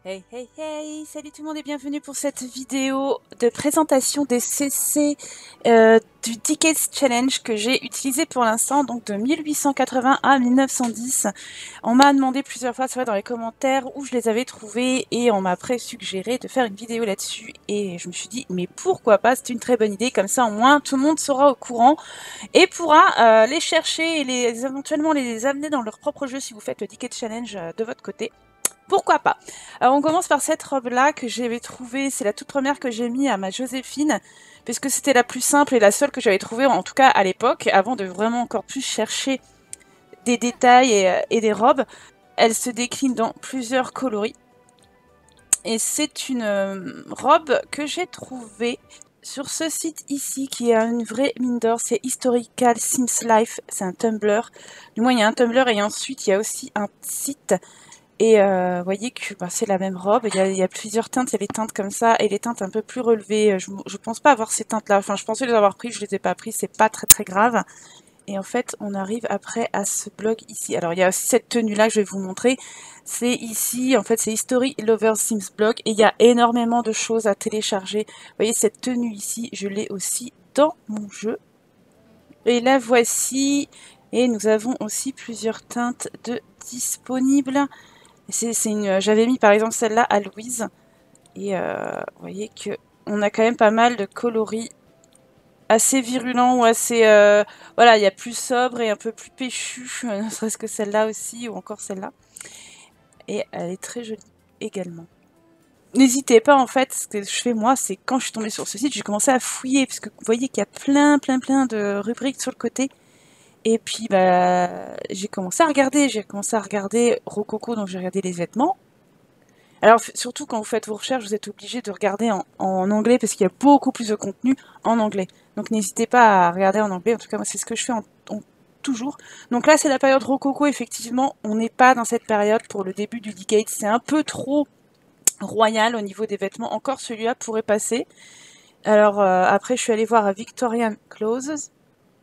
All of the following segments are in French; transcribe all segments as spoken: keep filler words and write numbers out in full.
Hey hey hey, salut tout le monde et bienvenue pour cette vidéo de présentation des C C euh, du Decades Challenge que j'ai utilisé pour l'instant, donc de mille huit cent quatre-vingts à mille neuf cent dix. On m'a demandé plusieurs fois, c'est vrai, dans les commentaires où je les avais trouvés et on m'a pré-suggéré de faire une vidéo là-dessus et je me suis dit mais pourquoi pas, c'est une très bonne idée, comme ça au moins tout le monde sera au courant et pourra euh, les chercher et les, éventuellement les amener dans leur propre jeu si vous faites le Decades Challenge euh, de votre côté. Pourquoi pas? Alors on commence par cette robe-là que j'avais trouvée, c'est la toute première que j'ai mis à ma Joséphine, puisque c'était la plus simple et la seule que j'avais trouvée, en tout cas à l'époque, avant de vraiment encore plus chercher des détails et, euh, et des robes. Elle se décline dans plusieurs coloris. Et c'est une euh, robe que j'ai trouvée sur ce site ici, qui est une vraie mine d'or, c'est Historical Sims Life, c'est un Tumblr. Du moins il y a un Tumblr et ensuite il y a aussi un site. Et euh, vous voyez que bah, c'est la même robe, il y, a, il y a plusieurs teintes, il y a les teintes comme ça et les teintes un peu plus relevées. Je, je pense pas avoir ces teintes là, enfin je pensais les avoir pris, je les ai pas pris, c'est pas très très grave. Et en fait on arrive après à ce blog ici. Alors il y a aussi cette tenue là que je vais vous montrer, c'est ici, en fait c'est History Lovers Sims Blog et il y a énormément de choses à télécharger. Vous voyez cette tenue ici, je l'ai aussi dans mon jeu. Et la voici, et nous avons aussi plusieurs teintes de disponibles. C'est, c'est une, j'avais mis par exemple celle-là à Louise. Et euh, vous voyez que on a quand même pas mal de coloris assez virulents ou assez... Euh, voilà, il y a plus sobre et un peu plus péchu, ne serait-ce que celle-là aussi, ou encore celle-là. Et elle est très jolie également. N'hésitez pas, en fait, ce que je fais moi, c'est quand je suis tombée sur ce site, j'ai commencé à fouiller, parce que vous voyez qu'il y a plein, plein, plein de rubriques sur le côté. Et puis, bah, j'ai commencé à regarder, j'ai commencé à regarder Rococo, donc j'ai regardé les vêtements. Alors, surtout quand vous faites vos recherches, vous êtes obligé de regarder en, en anglais parce qu'il y a beaucoup plus de contenu en anglais. Donc, n'hésitez pas à regarder en anglais. En tout cas, moi, c'est ce que je fais en, en, toujours. Donc là, c'est la période Rococo. Effectivement, on n'est pas dans cette période pour le début du Decade. C'est un peu trop royal au niveau des vêtements. Encore celui-là pourrait passer. Alors, euh, après, je suis allée voir à Victorian Clothes.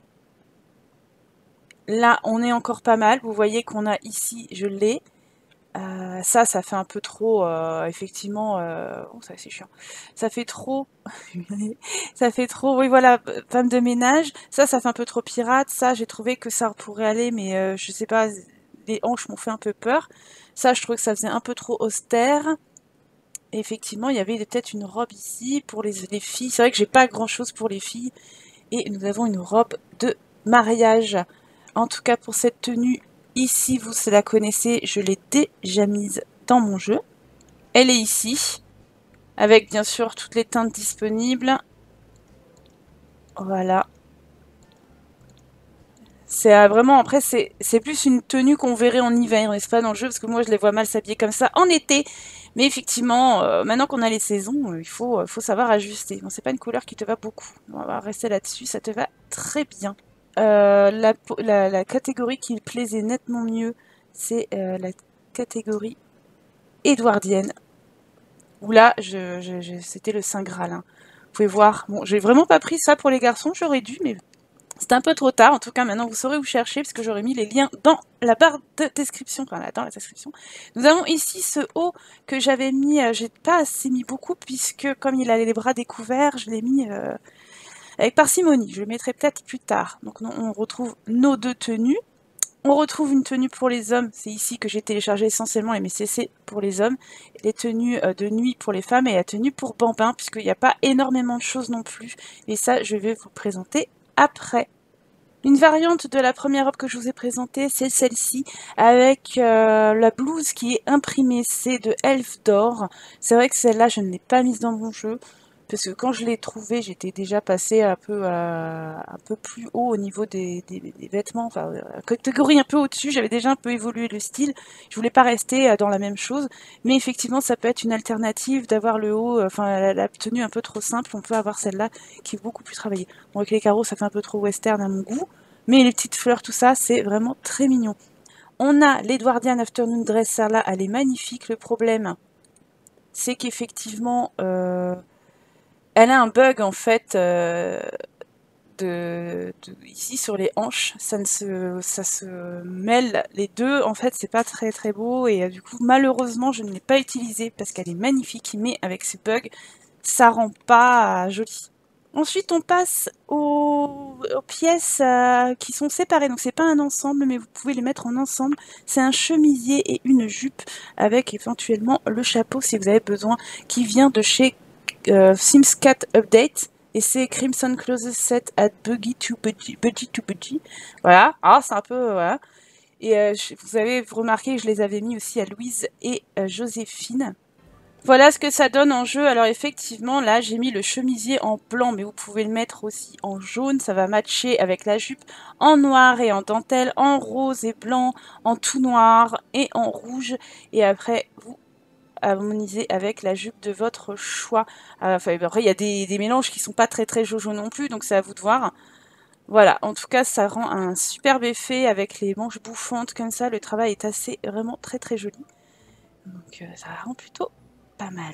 Là, on est encore pas mal. Vous voyez qu'on a ici, je l'ai. Euh, ça, ça fait un peu trop, euh, effectivement, euh... oh, ça c'est chiant. Ça fait trop, ça fait trop, oui voilà, femme de ménage. Ça, ça fait un peu trop pirate. Ça, j'ai trouvé que ça pourrait aller, mais euh, je sais pas, les hanches m'ont fait un peu peur. Ça, je trouvais que ça faisait un peu trop austère. Et effectivement, il y avait peut-être une robe ici pour les, les filles. C'est vrai que j'ai pas grand-chose pour les filles. Et nous avons une robe de mariage. En tout cas, pour cette tenue, ici, vous la connaissez, je l'ai déjà mise dans mon jeu. Elle est ici, avec bien sûr toutes les teintes disponibles. Voilà. C'est euh, vraiment, après, c'est plus une tenue qu'on verrait en hiver, n'est-ce pas, dans le jeu, parce que moi, je les vois mal s'habiller comme ça en été. Mais effectivement, euh, maintenant qu'on a les saisons, euh, il faut, euh, faut savoir ajuster. Bon, c'est pas une couleur qui te va beaucoup. On va rester là-dessus, ça te va très bien. Euh, la, la, la catégorie qui me plaisait nettement mieux, c'est euh, la catégorie édouardienne. Où là, je, je, je, c'était le Saint Graal. Hein. Vous pouvez voir. Bon, j'ai vraiment pas pris ça pour les garçons, j'aurais dû, mais c'est un peu trop tard. En tout cas, maintenant, vous saurez où chercher, parce que j'aurais mis les liens dans la barre de description. Enfin, là, dans la description. Nous avons ici ce haut que j'avais mis, euh, j'ai pas assez mis beaucoup, puisque comme il a les bras découverts, je l'ai mis... Euh, avec parcimonie, je le mettrai peut-être plus tard. Donc on retrouve nos deux tenues. On retrouve une tenue pour les hommes, c'est ici que j'ai téléchargé essentiellement les M C C pour les hommes, les tenues de nuit pour les femmes et la tenue pour bambin, puisqu'il n'y a pas énormément de choses non plus. Et ça, je vais vous présenter après. Une variante de la première robe que je vous ai présentée, c'est celle-ci, avec euh, la blouse qui est imprimée, c'est de Elf d'or. C'est vrai que celle-là, je ne l'ai pas mise dans mon jeu, parce que quand je l'ai trouvée, j'étais déjà passée un peu, euh, un peu plus haut au niveau des, des, des vêtements, enfin, euh, catégorie un peu au-dessus, j'avais déjà un peu évolué le style. Je voulais pas rester dans la même chose, mais effectivement, ça peut être une alternative d'avoir le haut, enfin, la, la tenue un peu trop simple, on peut avoir celle-là qui est beaucoup plus travaillée. Bon, avec les carreaux, ça fait un peu trop western à mon goût, mais les petites fleurs, tout ça, c'est vraiment très mignon. On a l'Edwardian Afternoon Dress, celle-là, elle est magnifique. Le problème, c'est qu'effectivement, euh, elle a un bug, en fait, euh, de, de ici sur les hanches, ça ne se ça se mêle les deux, en fait c'est pas très très beau et euh, du coup malheureusement je ne l'ai pas utilisée parce qu'elle est magnifique, mais avec ce bug ça rend pas euh, joli. Ensuite on passe aux, aux pièces euh, qui sont séparées, donc c'est pas un ensemble mais vous pouvez les mettre en ensemble. C'est un chemisier et une jupe avec éventuellement le chapeau si vous avez besoin, qui vient de chez euh, Sims quatre Update. Et c'est Crimson Clothes Set at Buggy to Budgie. Budgie to Budgie. Voilà. Ah, c'est un peu. Voilà. Et euh, je, vous avez remarqué que je les avais mis aussi à Louise et euh, Joséphine. Voilà ce que ça donne en jeu. Alors effectivement, là, j'ai mis le chemisier en blanc, mais vous pouvez le mettre aussi en jaune. Ça va matcher avec la jupe en noir et en dentelle, en rose et blanc, en tout noir et en rouge. Et après, vous harmoniser avec la jupe de votre choix. Enfin, après, il y a des, des mélanges qui sont pas très très jojo non plus, donc c'est à vous de voir. Voilà, en tout cas, ça rend un superbe effet avec les manches bouffantes comme ça. Le travail est assez, vraiment très très joli. Donc euh, ça rend plutôt pas mal.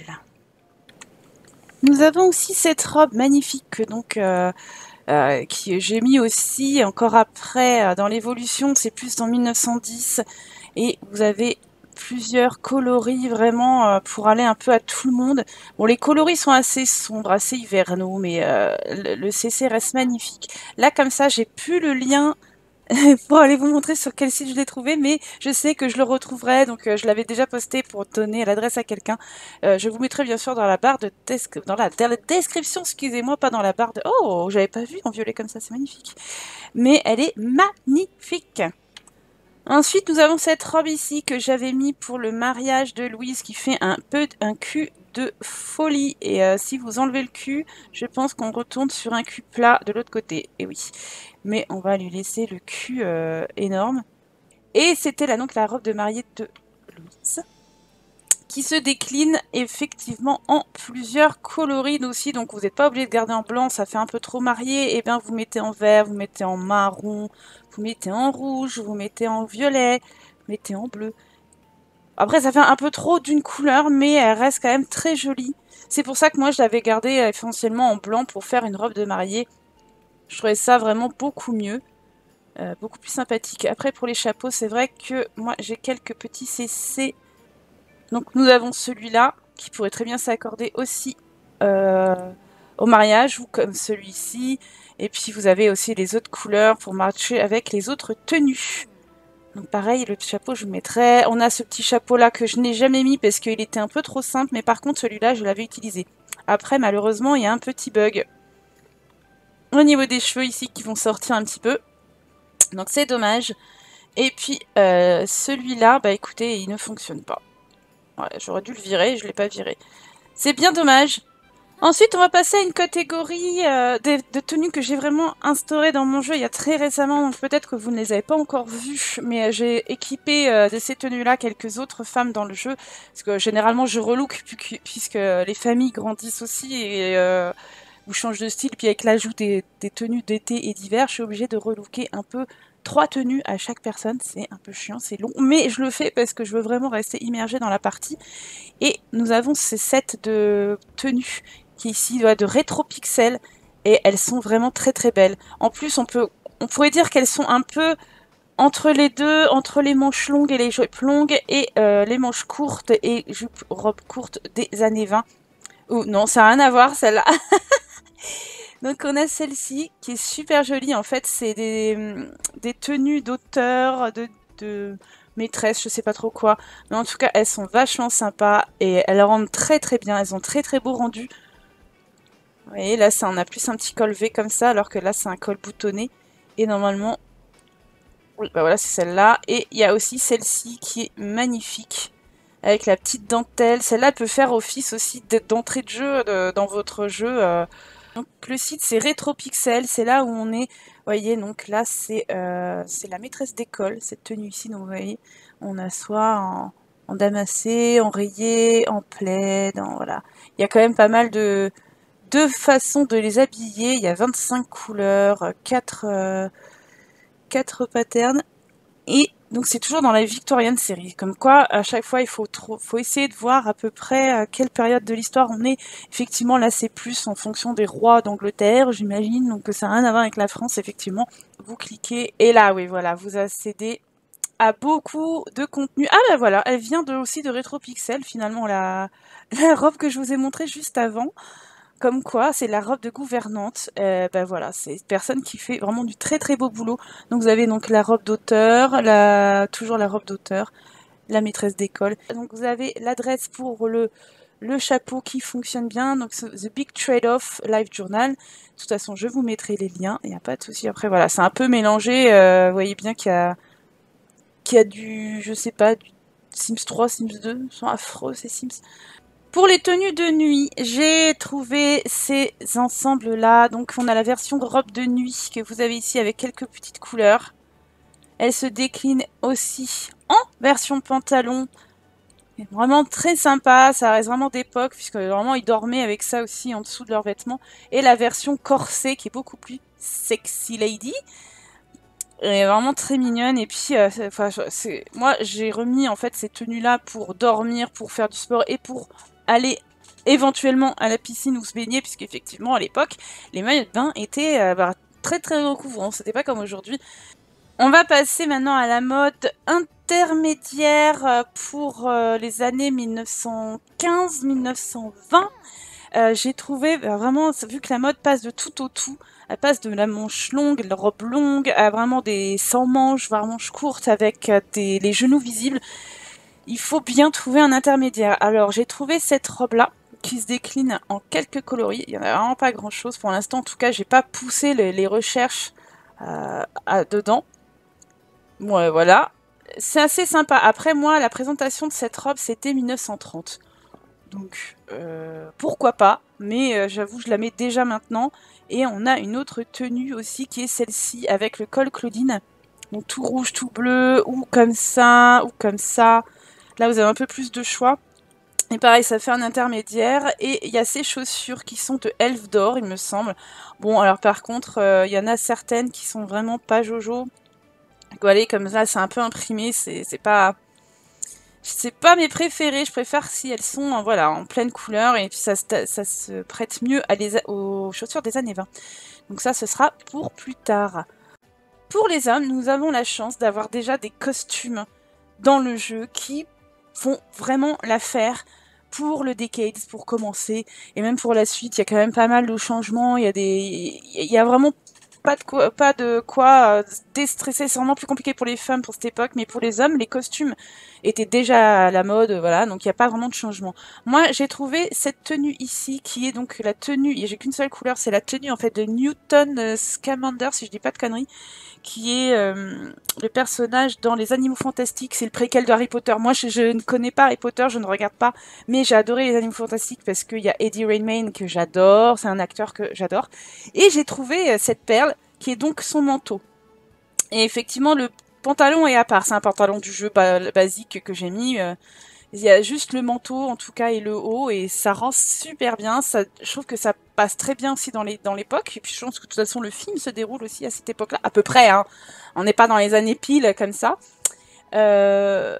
Nous avons aussi cette robe magnifique que donc euh, euh, qui j'ai mis aussi encore après euh, dans l'évolution. C'est plus dans mille neuf cent dix et vous avez plusieurs coloris vraiment euh, pour aller un peu à tout le monde. Bon, les coloris sont assez sombres, assez hivernaux, mais euh, le, le C C reste magnifique. Là, comme ça, j'ai plus le lien pour aller vous montrer sur quel site je l'ai trouvé, mais je sais que je le retrouverai, donc euh, je l'avais déjà posté pour donner l'adresse à quelqu'un. Euh, je vous mettrai bien sûr dans la barre de dans la, dans la description, excusez-moi, pas dans la barre de... Oh, j'avais pas vu en violet comme ça, c'est magnifique. Mais elle est magnifique. Ensuite, nous avons cette robe ici que j'avais mis pour le mariage de Louise qui fait un peu un cul de folie. Et euh, si vous enlevez le cul, je pense qu'on retourne sur un cul plat de l'autre côté. Et oui, mais on va lui laisser le cul euh, énorme. Et c'était là donc la robe de mariée de Louise, qui se décline effectivement en plusieurs coloris aussi, donc vous n'êtes pas obligé de garder en blanc, ça fait un peu trop marié, et bien vous mettez en vert, vous mettez en marron, vous mettez en rouge, vous mettez en violet, vous mettez en bleu. Après ça fait un peu trop d'une couleur, mais elle reste quand même très jolie. C'est pour ça que moi je l'avais gardée essentiellement en blanc pour faire une robe de mariée. Je trouvais ça vraiment beaucoup mieux. Euh, beaucoup plus sympathique. Après pour les chapeaux, c'est vrai que moi j'ai quelques petits C C. Donc nous avons celui-là, qui pourrait très bien s'accorder aussi euh, au mariage, ou comme celui-ci. Et puis vous avez aussi les autres couleurs pour matcher avec les autres tenues. Donc pareil, le chapeau je vous mettrai. On a ce petit chapeau-là que je n'ai jamais mis parce qu'il était un peu trop simple. Mais par contre celui-là, je l'avais utilisé. Après, malheureusement, il y a un petit bug au niveau des cheveux ici qui vont sortir un petit peu. Donc c'est dommage. Et puis euh, celui-là, bah écoutez, il ne fonctionne pas. Ouais, j'aurais dû le virer, je ne l'ai pas viré. C'est bien dommage. Ensuite, on va passer à une catégorie euh, de, de tenues que j'ai vraiment instaurées dans mon jeu il y a très récemment, donc peut-être que vous ne les avez pas encore vues, mais euh, j'ai équipé euh, de ces tenues-là quelques autres femmes dans le jeu, parce que généralement je relook puisque les familles grandissent aussi et euh, vous changent de style, puis avec l'ajout des, des tenues d'été et d'hiver, je suis obligée de relooker un peu trois tenues à chaque personne, c'est un peu chiant, c'est long, mais je le fais parce que je veux vraiment rester immergée dans la partie. Et nous avons ces sets de tenues qui ici doivent de rétro pixels et elles sont vraiment très très belles. En plus, on peut, on pourrait dire qu'elles sont un peu entre les deux, entre les manches longues et les jupes longues et euh, les manches courtes et jupes robes courtes des années vingt. Oh non, ça n'a rien à voir celle-là. Donc on a celle-ci qui est super jolie. En fait, c'est des, des tenues d'auteur, de, de maîtresse, je sais pas trop quoi. Mais en tout cas, elles sont vachement sympas et elles rendent très très bien. Elles ont très très beau rendu. Vous voyez, là, ça, on a plus un petit col V comme ça, alors que là, c'est un col boutonné. Et normalement, oui, bah voilà, c'est celle-là. Et il y a aussi celle-ci qui est magnifique, avec la petite dentelle. Celle-là peut faire office aussi d'entrée de jeu de, dans votre jeu. Euh, Donc le site c'est Rétropixel, c'est là où on est, vous voyez, donc là c'est euh, c'est la maîtresse d'école, cette tenue ici, donc vous voyez, on a soit en, en damassé, en rayé, en plaid, en, voilà. Il y a quand même pas mal de, de façons de les habiller, il y a vingt-cinq couleurs, quatre, euh, quatre patterns, et Donc c'est toujours dans la Victorian série. Comme quoi, à chaque fois, il faut, trop, faut essayer de voir à peu près à quelle période de l'histoire on est. Effectivement, là, c'est plus en fonction des rois d'Angleterre, j'imagine. Donc ça n'a rien à voir avec la France, effectivement. Vous cliquez, et là, oui, voilà, vous accédez à beaucoup de contenu. Ah ben voilà, elle vient de, aussi de Retropixel, finalement, la, la robe que je vous ai montrée juste avant. Comme quoi, c'est la robe de gouvernante. Euh, ben voilà, c'est une personne qui fait vraiment du très très beau boulot. Donc vous avez donc la robe d'auteur, la... toujours la robe d'auteur, la maîtresse d'école. Donc vous avez l'adresse pour le, le chapeau qui fonctionne bien. Donc The Big Trade-off Live Journal. De toute façon, je vous mettrai les liens. Il n'y a pas de souci. Après voilà, c'est un peu mélangé. Euh, vous voyez bien qu'il y a, qu'il y a du, je sais pas, du Sims trois, Sims deux. Ils sont affreux ces Sims. Pour les tenues de nuit, j'ai trouvé ces ensembles-là. Donc on a la version robe de nuit que vous avez ici avec quelques petites couleurs. Elle se décline aussi en version pantalon. Vraiment très sympa, ça reste vraiment d'époque puisque vraiment ils dormaient avec ça aussi en dessous de leurs vêtements. Et la version corset qui est beaucoup plus sexy lady. Elle est vraiment très mignonne et puis euh, enfin, moi j'ai remis en fait ces tenues là pour dormir, pour faire du sport et pour aller éventuellement à la piscine ou se baigner, puisqu'effectivement à l'époque les maillots de bain étaient euh, bah, très très recouvrants, c'était pas comme aujourd'hui. On va passer maintenant à la mode intermédiaire pour euh, les années mille neuf cent quinze mille neuf cent vingt. Euh, j'ai trouvé bah, vraiment, vu que la mode passe de tout au tout, elle passe de la manche longue, la robe longue, à vraiment des sans manches, voire manches courtes avec des, les genoux visibles. Il faut bien trouver un intermédiaire. Alors j'ai trouvé cette robe-là qui se décline en quelques coloris. Il n'y en a vraiment pas grand-chose pour l'instant. En tout cas, j'ai pas poussé les, les recherches euh, à, dedans. Ouais, voilà. C'est assez sympa. Après, moi, la présentation de cette robe, c'était mille neuf cent trente. Donc, euh, pourquoi pas, mais euh, j'avoue, je la mets déjà maintenant. Et on a une autre tenue aussi qui est celle-ci, avec le col Claudine. Donc tout rouge, tout bleu, ou comme ça, ou comme ça. Là, vous avez un peu plus de choix. Et pareil, ça fait un intermédiaire. Et il y a ces chaussures qui sont de Elf d'or, il me semble. Bon, alors par contre, euh, il y en a certaines qui sont vraiment pas jojo. Voilà, comme ça, c'est un peu imprimé, c'est pas... C'est pas mes préférées, je préfère si elles sont voilà, en pleine couleur et puis ça, ça se prête mieux à les, aux chaussures des années vingt. Donc ça, ce sera pour plus tard. Pour les hommes, nous avons la chance d'avoir déjà des costumes dans le jeu qui font vraiment l'affaire pour le Decades, pour commencer, et même pour la suite. Il y a quand même pas mal de changements, il y a, des... il y a vraiment pas de quoi, pas de quoi euh, déstresser. C'est vraiment plus compliqué pour les femmes pour cette époque, mais pour les hommes, les costumes étaient déjà à la mode, voilà, donc il n'y a pas vraiment de changement. Moi, j'ai trouvé cette tenue ici, qui est donc la tenue, et j'ai qu'une seule couleur, c'est la tenue en fait de Newton euh, Scamander, si je dis pas de conneries, qui est euh, le personnage dans Les Animaux Fantastiques, c'est le préquel de Harry Potter. Moi, je, je ne connais pas Harry Potter, je ne regarde pas, mais j'ai adoré Les Animaux Fantastiques parce qu'il y a Eddie Redmayne que j'adore, c'est un acteur que j'adore, et j'ai trouvé euh, cette perle qui est donc son manteau. Et effectivement, le pantalon est à part, c'est un pantalon du jeu ba basique que j'ai mis. Euh, il y a juste le manteau, en tout cas, et le haut, et ça rend super bien. Ça, je trouve que ça passe très bien aussi dans l'époque, dans et puis je pense que de toute façon, le film se déroule aussi à cette époque-là, à peu près, hein. On n'est pas dans les années pile, comme ça. Euh...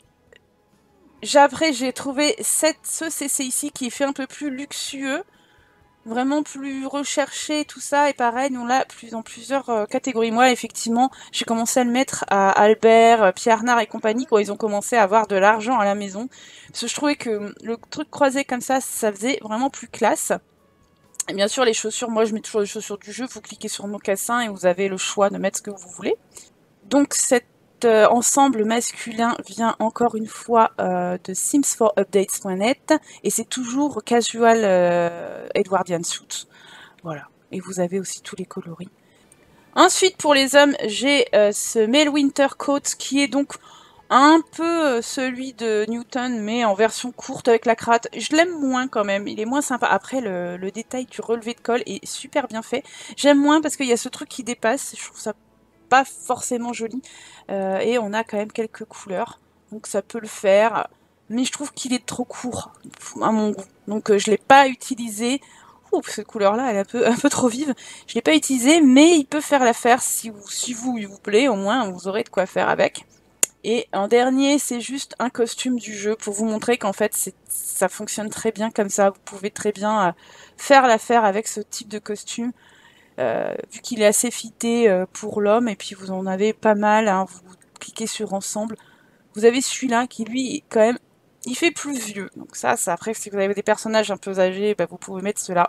Après, j'ai trouvé cette, ce C C ici, qui fait un peu plus luxueux, vraiment plus recherché, tout ça, et pareil, on l'a plus dans plusieurs euh, catégories. Moi, effectivement, j'ai commencé à le mettre à Albert, Pierre Arnard et compagnie quand ils ont commencé à avoir de l'argent à la maison. Parce que je trouvais que le truc croisé comme ça, ça faisait vraiment plus classe. Et bien sûr, les chaussures, moi je mets toujours les chaussures du jeu, vous cliquez sur mocassin et vous avez le choix de mettre ce que vous voulez. Donc cet euh, ensemble masculin vient encore une fois euh, de sims four updates point net et c'est toujours casual euh, Edwardian suit. Voilà. Et vous avez aussi tous les coloris. Ensuite, pour les hommes, j'ai euh, ce Male Winter Coat qui est donc un peu celui de Newton, mais en version courte avec la cravate. Je l'aime moins quand même, il est moins sympa. Après, le, le détail du relevé de col est super bien fait. J'aime moins parce qu'il y a ce truc qui dépasse, je trouve ça pas forcément joli. Euh, et on a quand même quelques couleurs, donc ça peut le faire. Mais je trouve qu'il est trop court, à mon goût. Donc euh, je l'ai pas utilisé. Ouh, cette couleur-là, elle est un peu, un peu trop vive. Je l'ai pas utilisé, mais il peut faire l'affaire si vous, si vous, il vous plaît. Au moins, vous aurez de quoi faire avec. Et en dernier, c'est juste un costume du jeu pour vous montrer qu'en fait, ça fonctionne très bien comme ça. Vous pouvez très bien euh, faire l'affaire avec ce type de costume, euh, vu qu'il est assez fité euh, pour l'homme, et puis vous en avez pas mal, hein, vous cliquez sur ensemble. Vous avez celui-là qui, lui, quand même, il fait plus vieux. Donc ça, ça après, si vous avez des personnages un peu âgés, bah, vous pouvez mettre cela.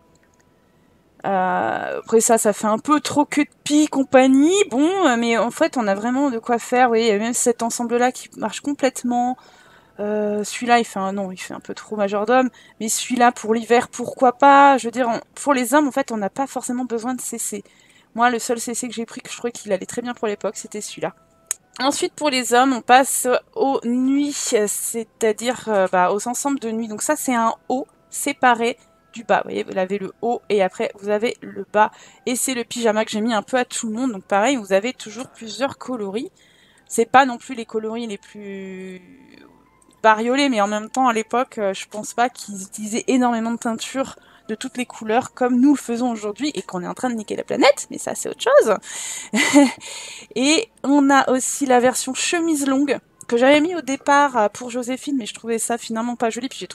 Euh, après ça, ça fait un peu trop que de pis compagnie. Bon, mais en fait, on a vraiment de quoi faire. Oui, il y a même cet ensemble-là qui marche complètement. Euh, celui-là, il fait un non, il fait un peu trop majordome. Mais celui-là, pour l'hiver, pourquoi pas? Je veux dire, on, pour les hommes, en fait, on n'a pas forcément besoin de C C. Moi, le seul C C que j'ai pris, que je trouvais qu'il allait très bien pour l'époque, c'était celui-là. Ensuite, pour les hommes, on passe aux nuits, c'est-à-dire euh, bah, aux ensembles de nuit. Donc ça, c'est un haut séparé du bas. Vous voyez, vous avez le haut et après, vous avez le bas. Et c'est le pyjama que j'ai mis un peu à tout le monde. Donc pareil, vous avez toujours plusieurs coloris. C'est pas non plus les coloris les plus bariolés, mais en même temps, à l'époque, euh, je pense pas qu'ils utilisaient énormément de teinture de toutes les couleurs comme nous le faisons aujourd'hui et qu'on est en train de niquer la planète. Mais ça, c'est autre chose. Et on a aussi la version chemise longue que j'avais mis au départ pour Joséphine, mais je trouvais ça finalement pas joli, puis j'ai